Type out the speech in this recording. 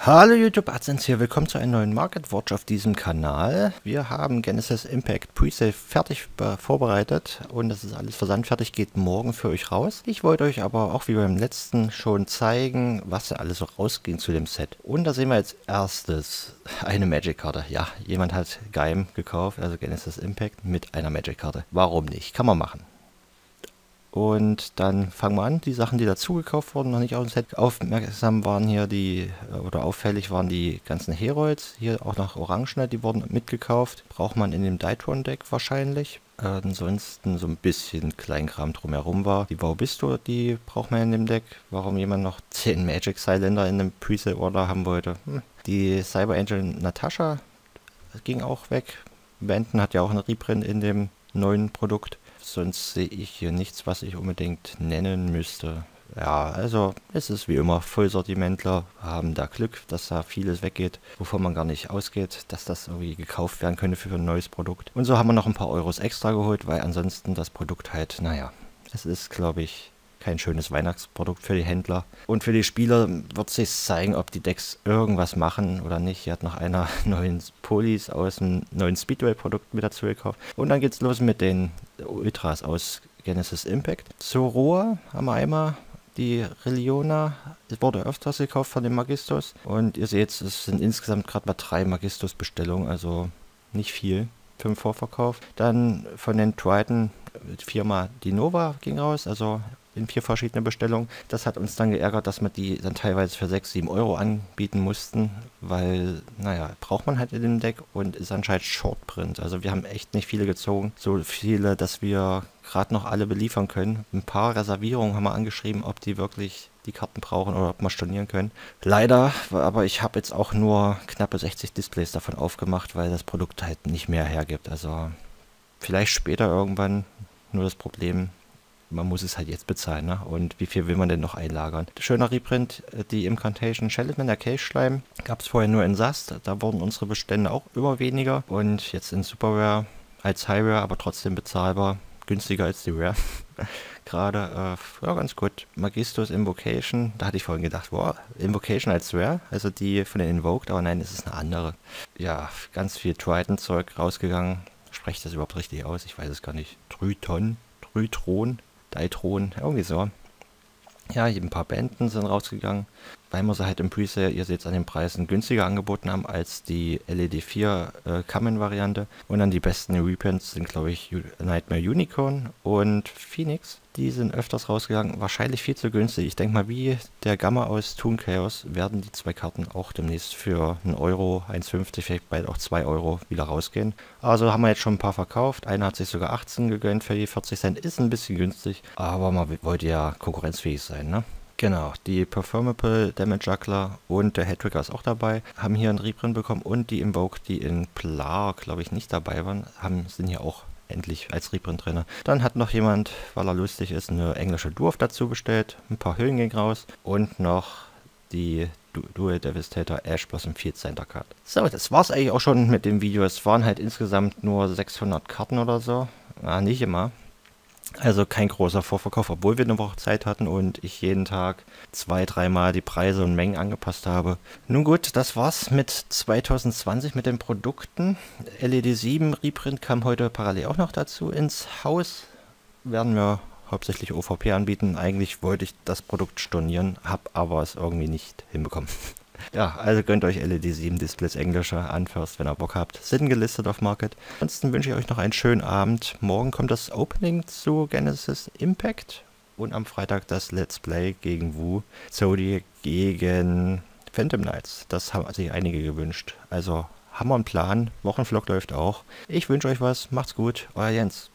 Hallo YouTube, Adsense hier, willkommen zu einem neuen Market Watch auf diesem Kanal. Wir haben Genesis Impact Presale fertig vorbereitet und das ist alles versandfertig, geht morgen für euch raus. Ich wollte euch aber auch wie beim letzten schon zeigen, was da alles so rausging zu dem Set. Und da sehen wir als erstes eine Magic-Karte. Ja, jemand hat Gaim gekauft, also Genesis Impact mit einer Magic-Karte. Warum nicht? Kann man machen. Und dann fangen wir an, die Sachen, die dazu gekauft wurden, noch nicht aus dem Set. Aufmerksam waren hier oder auffällig waren die ganzen Herolds. Hier auch noch Orangene, die wurden mitgekauft. Braucht man in dem Dytron-Deck wahrscheinlich. Ansonsten so ein bisschen Kleinkram drumherum war. Die Vaubisto, die braucht man in dem Deck. Warum jemand noch 10 Magic Cylinder in einem Presale-Order haben wollte. Die Cyber Angel Natasha ging auch weg. Benton hat ja auch einen Reprint in dem neuen Produkt. Sonst sehe ich hier nichts, was ich unbedingt nennen müsste. Ja, also es ist wie immer, Vollsortimentler haben da Glück, dass da vieles weggeht, wovon man gar nicht ausgeht, dass das irgendwie gekauft werden könnte für ein neues Produkt. Und so haben wir noch ein paar Euros extra geholt, weil ansonsten das Produkt halt, naja, es ist, glaube ich, kein schönes Weihnachtsprodukt für die Händler. Und für die Spieler wird sich zeigen, ob die Decks irgendwas machen oder nicht. Hier hat noch einer neuen Polis aus dem neuen Speedway-Produkt mit dazu gekauft. Und dann geht's los mit den Ultras aus Genesis Impact. Zur Rohr haben wir einmal die Reliona. Es wurde öfters gekauft von den Magistos. Und ihr seht, es sind insgesamt gerade mal 3 Magistos-Bestellungen, also nicht viel für den Vorverkauf. Dann von den Triton Firma die Nova ging raus, also in 4 verschiedene Bestellungen. Das hat uns dann geärgert, dass wir die dann teilweise für 6, 7 Euro anbieten mussten, weil, naja, braucht man halt in dem Deck und ist anscheinend Shortprint. Also wir haben echt nicht viele gezogen, so viele, dass wir gerade noch alle beliefern können. Ein paar Reservierungen haben wir angeschrieben, ob die wirklich die Karten brauchen oder ob wir stornieren können. Leider, aber ich habe jetzt auch nur knappe 60 Displays davon aufgemacht, weil das Produkt halt nicht mehr hergibt. Also vielleicht später irgendwann, nur das Problem, man muss es halt jetzt bezahlen, ne? Und wie viel will man denn noch einlagern? Schöner Reprint, die Incantation Skeleton, der Kelchschleim, gab es vorher nur in Sast. Da wurden unsere Bestände auch immer weniger. Und jetzt in Super Rare als High Rare, aber trotzdem bezahlbar. Günstiger als die Rare. Gerade, ja, ganz gut. Magistos Invocation, da hatte ich vorhin gedacht, wow, Invocation als Rare, also die von den Invoked, aber nein, es ist eine andere. Ja, ganz viel Triton-Zeug rausgegangen. Spreche ich das überhaupt richtig aus? Ich weiß es gar nicht. Tryton, Dytron, irgendwie so. Ja, hier ein paar Bänden sind rausgegangen, weil wir sie halt im Presale, ihr seht es an den Preisen, günstiger angeboten haben als die LED 4 Kamen-Variante. Und dann die besten Reprints sind, glaube ich, Nightmare Unicorn und Phoenix. Die sind öfters rausgegangen, wahrscheinlich viel zu günstig. Ich denke mal, wie der Gamma aus Toon Chaos werden die 2 Karten auch demnächst für 1 Euro, 1,50, vielleicht bald auch 2 Euro wieder rausgehen. Also haben wir jetzt schon ein paar verkauft. Einer hat sich sogar 18 gegönnt für die 40 Cent. Ist ein bisschen günstig, aber man wollte ja konkurrenzfähig sein, ne? Genau, die Performable Damage Juggler und der Headtrigger ist auch dabei. Haben hier einen Reprint bekommen und die Invoke, die in Plar, glaube ich, nicht dabei waren, sind hier auch endlich als Reprint drin. Dann hat noch jemand, weil er lustig ist, eine englische Dwarf dazu bestellt. Ein paar Hüllen gingen raus. Und noch die Dual Devastator Ash Blossom Field Center Card. So, das war's eigentlich auch schon mit dem Video. Es waren halt insgesamt nur 600 Karten oder so. Nicht immer. Also kein großer Vorverkauf, obwohl wir eine Woche Zeit hatten und ich jeden Tag 2, 3 Mal die Preise und Mengen angepasst habe. Nun gut, das war's mit 2020 mit den Produkten. LED 7 Reprint kam heute parallel auch noch dazu ins Haus. Werden wir hauptsächlich OVP anbieten. Eigentlich wollte ich das Produkt stornieren, habe aber es irgendwie nicht hinbekommen. Ja, also gönnt euch LED 7 Displays englische Anfirst, wenn ihr Bock habt. Sind gelistet auf Market. Ansonsten wünsche ich euch noch einen schönen Abend. Morgen kommt das Opening zu Genesis Impact und am Freitag das Let's Play gegen Wu. Zodiac gegen Phantom Knights. Das haben sich einige gewünscht. Also haben wir einen Plan. Wochenvlog läuft auch. Ich wünsche euch was. Macht's gut. Euer Jens.